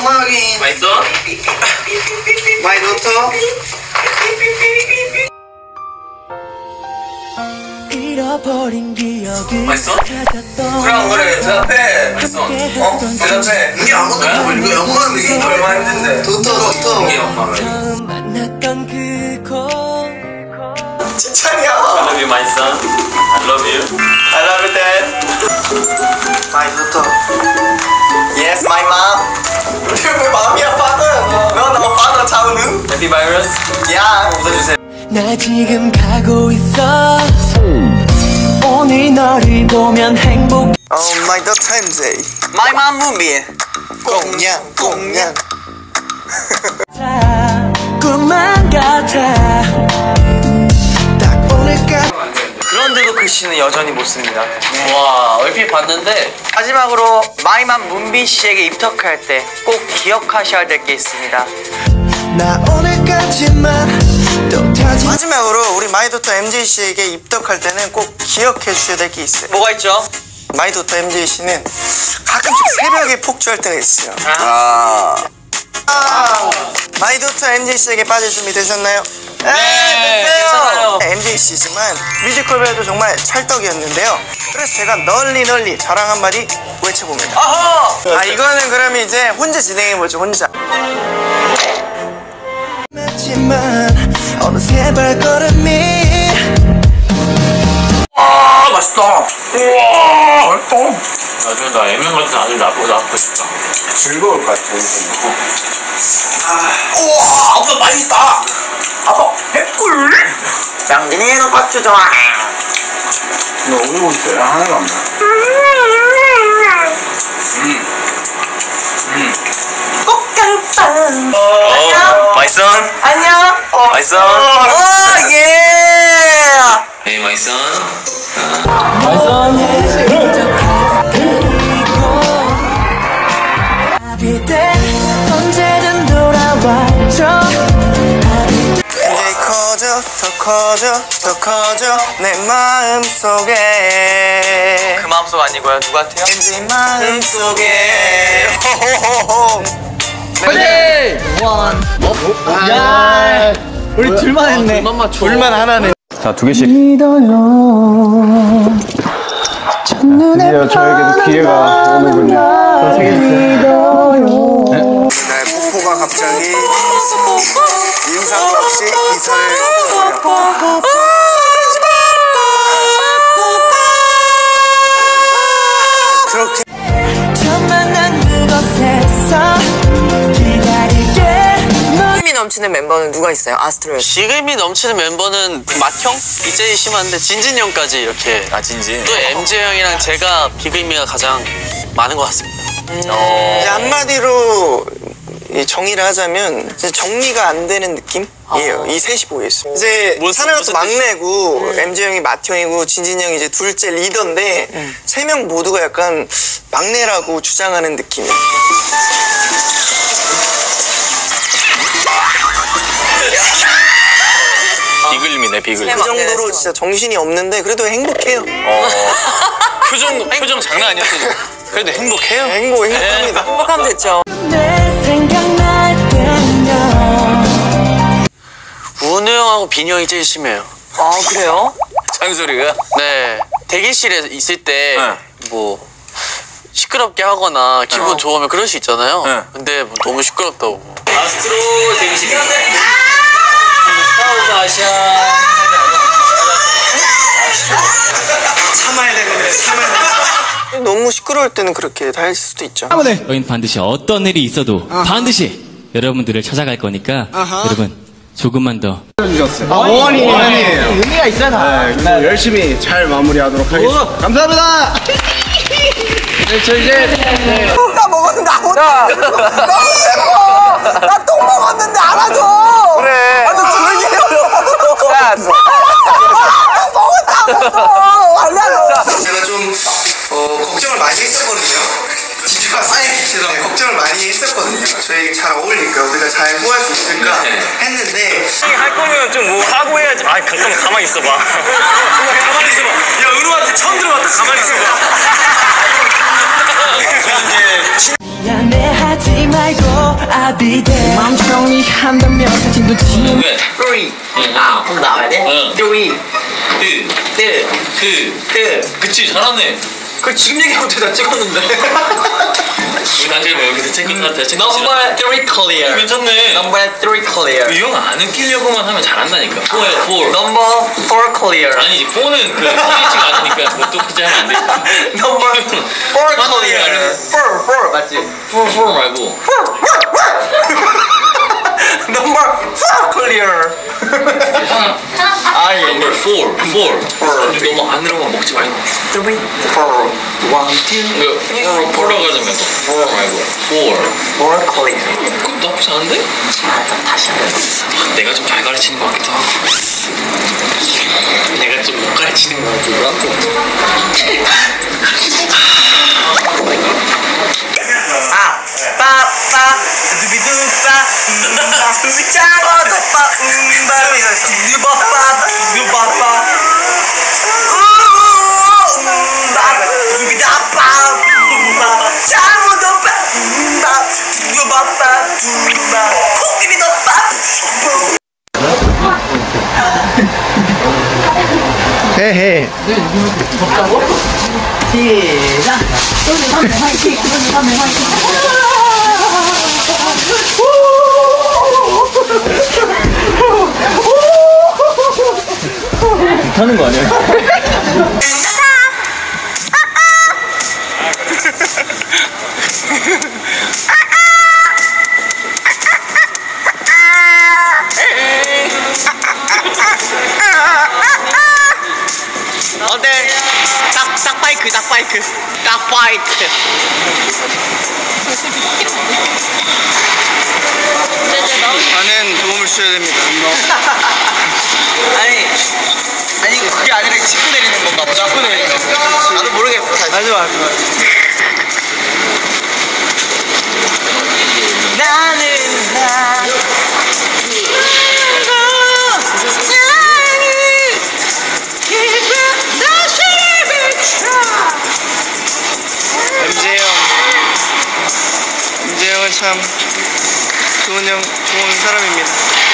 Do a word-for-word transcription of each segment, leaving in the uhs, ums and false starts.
음악이 맛있어? 마이 도터. 맛있어? 그럼 그래 대답해. 맛있어? 어? 대답해. 이게 아무도 뭐 이거 영화는 이게 얼마 힘든데. 도터 도터. 이게 엄마가 칭찬이야. I love you my son. I love you. I love you dad. My daughter. Yes my mom. 왜 마음이야 father? 너 너 father 차우는? Happy virus. 야 웃어주세요. 나 지금 가고 있어. 오늘 너를 보면 행복. Oh my daughter 엠제이. My mom movie. 공냥 공냥. 꿈만 같아. 그런데도 글씨는 여전히 못 씁니다. 와 얼핏 봤는데 마지막으로 마이맘 문비 씨에게 입덕할 때 꼭 기억하셔야 될 게 있습니다. 나 오늘까지만 또 타지. 마지막으로 우리 마이도터 엠제이 씨에게 입덕할 때는 꼭 기억해 주셔야 될 게 있어요. 뭐가 있죠? 마이도터 엠제이 씨는 가끔씩 새벽에 폭주할 때가 있어요. 아. 아. 마이도터 엠제이 씨에게 빠질 준비 되셨나요? 네, 네 됐어요. 엠제이 씨지만 뮤지컬배도 정말 찰떡이었는데요. 그래서 제가 널리 널리 자랑 한마디 외쳐봅니다. 아하! 아 이거는 그러면 이제 혼자 진행해보죠. 혼자. 했지만 어느새 발걸음이. 와 맛있다. 우와 맛있다. 나중에 나 애면 같은 아들 낳고 낳고 싶다. 즐거울 것 같아. 아, 우와 아빠 맛있다. 아빠 백꿀. 양진이는 고추 좋아. 너 오늘 오실 때 하나도 안 나. 음. 음. 꽃감빵. 어, 안녕. 맛있어? 안녕. 어. 맛있어? 오 예. Hey my son. 언제든 돌아와줘. 이제 커져 더 커져 더 커져 내 마음속에. 그 마음속 아니고요. 누구한테요? 엠제이 마음속에. 호호호호. 네. 원. 어? 야. 우리 둘만 했네. 둘만 맞춰. 둘만 하나네. 자, 두 개씩. 첫눈에 드디어 저에게도 기회가 오는군요. 세 개 주세요. 날 폭포가 갑자기 인사도 없이 이사를 그렇게 처음 만난 그곳에서 기다릴게. 힘이 넘치는 멤버는 누가 있어요? 아스트로에서. 지금이 넘치는 멤버는 맏형? 이제 심한데 진진 형까지 이렇게. 아 진진. 또 엠제 형이랑 제가 비그미가 가장 많은 것 같습니다. 음. 어... 이제 한마디로 정의를 하자면 이제 정리가 안 되는 느낌이에요. 아. 이 셋이 모여있어요. 이제 사나가 또 막내고 음. 엠제 형이 맏형이고 진진 형이 이제 둘째 리더인데 음. 세 명 모두가 약간 막내라고 주장하는 느낌이에요. 비글미네 비글. 그 정도로 진짜 정신이 없는데 그래도 행복해요. 어. 표정 표정 장난 아니었어. 그래도 행복해요. 행복 행복합니다. 네. 행복하면 됐죠. 내 생각날 때면 우은우 형하고 빈이 형이 제일 심해요. 아 그래요? 잔소리가. 네. 대기실에 있을 때 뭐 네. 시끄럽게 하거나 기분 어. 좋으면 그럴 수 있잖아요. 네. 근데 뭐 너무 시끄럽다고. 아스트로 대기실. 스타워즈 아시아. 참아야 되는데 참아야 되는데 너무 시끄러울 때는 그렇게 다 할 수도 있죠. 저희는 반드시 어떤 일이 있어도 아하. 반드시 여러분들을 찾아갈 거니까 아하. 여러분 조금만 더 주셨어요. 아, 원이 의미가 있잖아. 네, 그리고 열심히 잘 마무리하도록 하겠습니다. 감사합니다. 네, 저 이제 네. 나 먹었는데 아무도 너무 배고파. 나 똥 먹었는데 알아줘. 그래. 아너 조용히 해. 야 먹었다 아무도. 제가 좀 어, 걱정을 많이 했었거든요. 진짜 아니 제가 네, 걱정을 많이 했었거든요. 저희 잘 어울릴까 우리가 잘 호할 수 있을까 했는데 할 거면 좀 뭐 하고 해야지. 아 잠깐 가만히 있어봐. 가만히 있어봐. 야 은우한테 처음 들어봤다. 가만히 있어봐. 미안해하지 말고 답이 돼 마음 정리한다면 사진도 지워 왜? three. 아, 그럼 나와야 돼? 응. three. 그, 네. 그, 네. 그치, 잘하네. 그 지금 얘기하고 다 찍었는데. 우리 나중에 뭐 여기서 체크, 다 체크. Number three clear. 괜찮네. Number three clear. 이 형 안 웃기려고만 하면 잘한다니까. four야, four. Number four clear. 아니지, four는 그 피에이치가 아니니까 뭐 또 그지 하면 안 되지. Number four clear. 아니면 Four, four 맞지? four, four 말고. Number four clear. 아, 예. number four, four. 너무 안으로만 먹지 말고. Three, four, one, two, 이거 four, four라고 하자면 또 four 말고. four. four clear. 그것도 나쁘지 않은데? 아, 자, 다시 한번. 내가 좀 잘 가르치는 것 같기도 하고. 내가 좀 못 가르치는 것 같기도 하고. 아, 빠빠, 두비두빠, 음바, 두비짜고도 빠, 음바, 두비빠빠, 두비빠빠, 음바, 두비다빠, 음바, 짜고도 빠, 음바, 두비빠빠, 두바, 코끼리도 빠. 헤헤. 시작 하는 거 아니야? 어때? 딱, 딱 바이크, 딱 바이크, 딱 바이크. 많은 도움을 주셔야 됩니다. 아니, 아니 그게 아니라 짚고 내리는 건가 보다. 짚고 내리는 거. 나도 모르겠어. 맞아 맞아. 나는 나. 엠제 형, 엠제 형은 참 좋은 형, 좋은 사람입니다.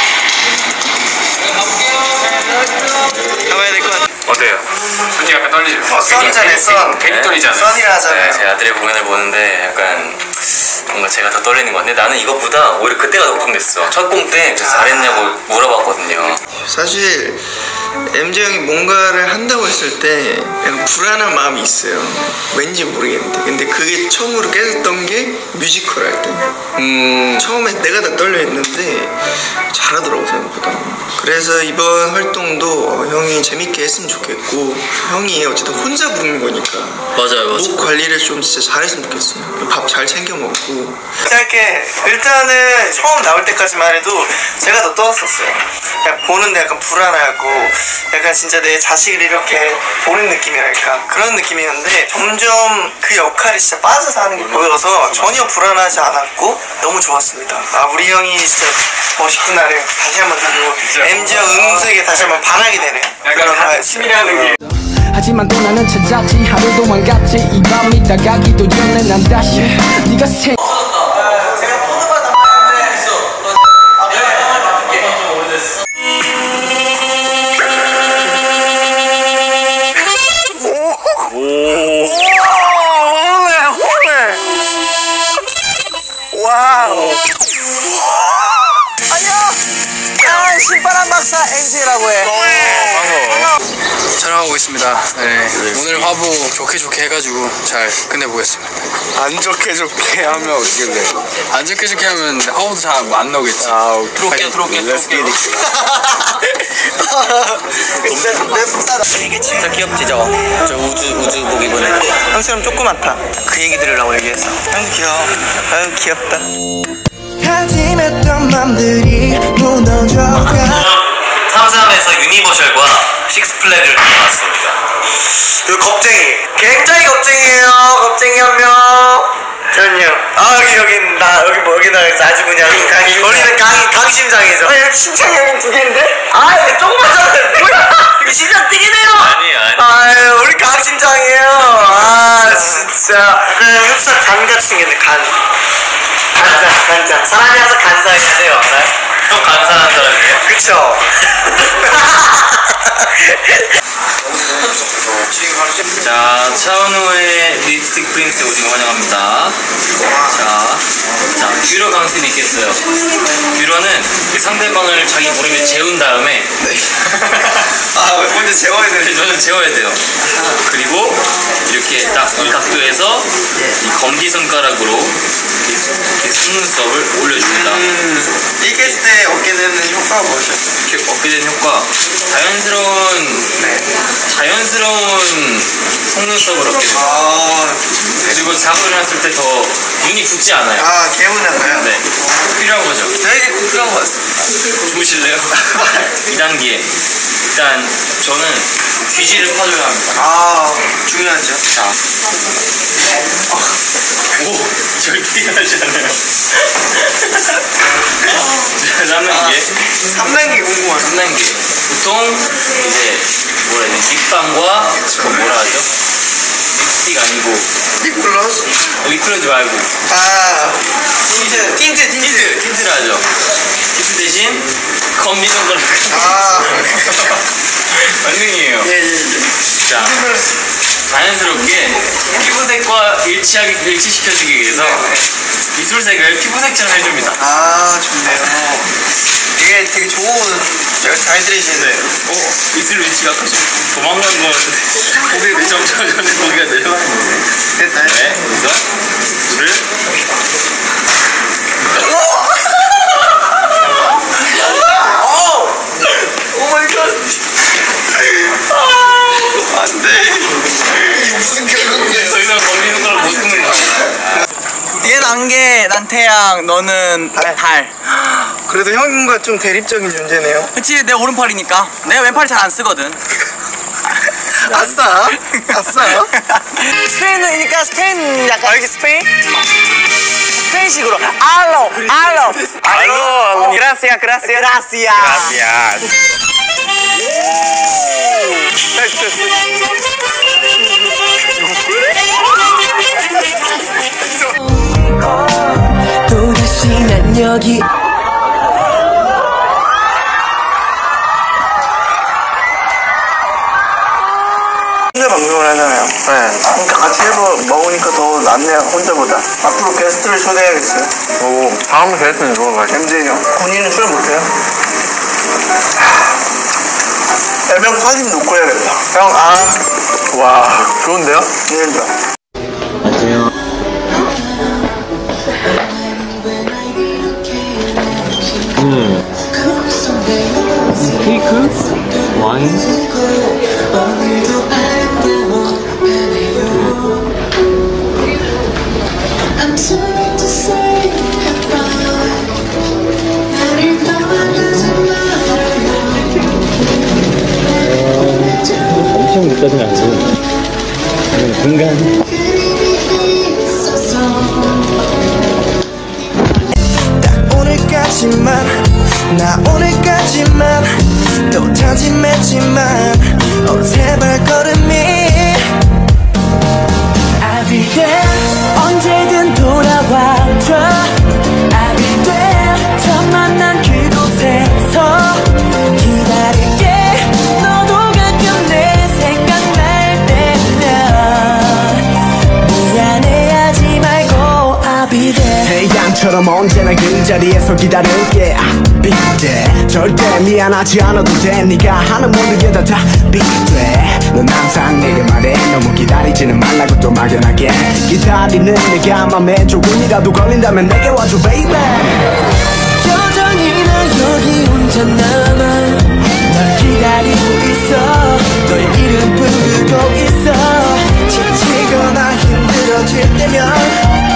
가봐야 될 것 같아. 어때요? 솔직히 약간 떨리죠? 어, 썬이잖아요, 썬. 괜히 떨리잖아요. 썬이라 하잖아요. 네, 제 아들의 공연을 보는데 약간 뭔가 제가 더 떨리는 것 같은데 나는 이것보다 오히려 그때가 더 걱정됐어. 첫 공 때 그래서 잘했냐고 물어봤거든요. 사실 엠제 형이 뭔가를 한다고 했을 때 약간 불안한 마음이 있어요. 왠지 모르겠는데 근데 그게 처음으로 깨졌던 게 뮤지컬 할 때. 음, 처음에 내가 다 떨려 했는데 잘하더라고 생각보다. 그래서 이번 활동도 어, 형이 재밌게 했으면 좋겠고 형이 어쨌든 혼자 부르는 거니까 맞아요, 맞아요. 목 관리를 좀 진짜 잘했으면 좋겠어요. 밥 잘 챙겨 먹고. 짧게 일단은 처음 나올 때까지만 해도 제가 더 떨었었어요. 그냥 보는데 약간 불안하고 약간 진짜 내 자식을 이렇게 보는 느낌이랄까 그런 느낌이었는데 점점 그 역할이 진짜 빠져서 하는 게 보여서 전혀 불안하지 않았고 너무 좋았습니다. 아 우리 형이 진짜 멋있구나를 다시 한번 느끼고 엠지 형 음색에 다시 한번 반하게 되네요. 그런 말씀이라는 게. 하지만 또 나는 찾았지 하루 동안 같이 이 밤이 다가기도 전에 난 다시 네가 생 와우. 안녕. 아, 신바람 박사 엠지라고 해. 촬영하고 있습니다. 네. 오늘 화보 좋게 좋게 해가지고 잘 끝내보겠습니다. 안 좋게 좋게 하면 어떻게 돼? 안 좋게 좋게 하면 화보도 잘 안 나오겠지. 아, 들어올게요, 들어올게요, 들어올게요. 진짜 귀엽지 저? 저 우주 우주복 입은 애. 형처럼 조그맣다. 그 얘기 들으려고 얘기했어. 형 귀여워. 아유 귀엽다. 다짐했던 맘들이 무너져가 삼삼에서 유니버셜과 식스플래그를 나왔습니다. 그 겁쟁이. 굉장히 겁쟁이에요. 겁쟁이 한 명. 전요. 아 여기 여기 나 여기 뭐 여기다 아주 그냥 강이. 우리는 강이 강심장이죠. 아 여기 심장이 여기 두 개인데? 아 이거 조그맣잖아요. 뭐야? 이거 심장 뛰기네요. 아니, 아니. 아유 우리 강심장이에요. 아 진짜. 자, 그 흡사 간같이 생겼네. 간. 간장, 간장. 사람이 항상 간사해야 돼요. 알아요? 형 간사한 사람이에요? 그쵸? 자, 차은우의 립스틱 프린스 오징어 환영합니다. 자, 자, 뷰러 강습이 있겠어요. 뷰러는 그 상대방을 자기 무릎에 재운 다음에 아, 먼저 재워야 되네. 저는 재워야 돼요. 그리고 이렇게 딱 이 각도에서 이 검지손가락으로 이렇게, 이렇게 속눈썹을 올려줍니다. 음, 이렇게 했을 때 얻게 되는 효과가 무엇이었어요? 이렇게 얻게 된 효과, 자연스러운 네. 자연스러운 속눈썹을 얻게 됩니다. 아, 그리고 자고 일어났을 때 더 눈이 붓지 않아요. 아 개운한가요? 네, 필요한 거죠. 되게 꼭 필요한 것 같습니다. 주무실래요? 이 단계 일단 저는 귀지를 파줘야 합니다. 아, 중요하죠. 자, 오, 절대 일어나지 않아요. 자, 삼 단계. 삼 단계 궁금하네. 삼 단계. 보통 이제 뭐라 해야 되지? 립밤과 그 뭐라 하죠? 립스틱 아니고 립글로스? 립글로즈 말고 아, 틴트, 틴트, 틴트. 틴트, 틴트를 하죠. 틴트 대신 컴비너걸 아, 만능이에요. 예, 예, 예. 자, 자연스럽게 피부색과 일치하게 일치시켜주기 위해서 입술색을 피부색처럼 해줍니다. 아, 좋네요. 이게 되게 좋은, 제가 잘 들으시는데. 어, 입술 위치가 아까 좀 도망간 거 같은데 고개를 점점 전에 고개가 내려가는데. 됐나요? 네, 그래서 입술을 오 마이 갓. 안 돼. 이게 무슨 결국이에요? 더 이상 걸리는 걸 못 쓰는 거야. 얘는 안개, 난 태양, 너는 달. 달. 그래도 형과 좀 대립적인 존재네요. 그치, 내 오른팔이니까. 내가 왼팔 잘 안 쓰거든. 아싸. 아싸. 스페인이니까 스페인 약간 여기 스페인? 스페인식으로 알로, 알로, 알로, 그라시아, 그라시아, 그라시아. 또다시 난 여기 혼자 방송을 하잖아요. 네. 그러니까 같이 해서 먹으니까 더 낫네요, 혼자보다. 앞으로 게스트를 초대해야겠어요. 오, 다음 게스트는 누가 가죠? 엠제이 형. 본인은 술 못해요? 애명 사진 놓고 해야겠다. 형, 아. 와, 좋은데요? 인정. 케이크? 와인? 엄청 늦까지는 아니고 공간 딱 오늘까지만 나 오늘까지만 또 다짐했지만 어느새 발걸음이 I'll be there 언제든 돌아와줘 I'll be there 처음 만난 그곳에서 기다릴게 너도 가끔 내 생각날 때면 미안해하지 말고 I'll be there 태양처럼 언제나 그 자리에서 기다릴게 I'll be there 절대 미안하지 않아도 돼 네가 하는 모든 게 다 답이 돼넌 항상 내게 말해 너무 기다리지는 말라고 또 막연하게 기다리는 내가 맘에 조금이라도 걸린다면 내게 와줘 baby 여전히 나 여기 혼자 남아 널 기다리고 있어 너의 이름 부르고 있어 지치거나 힘들어질 때면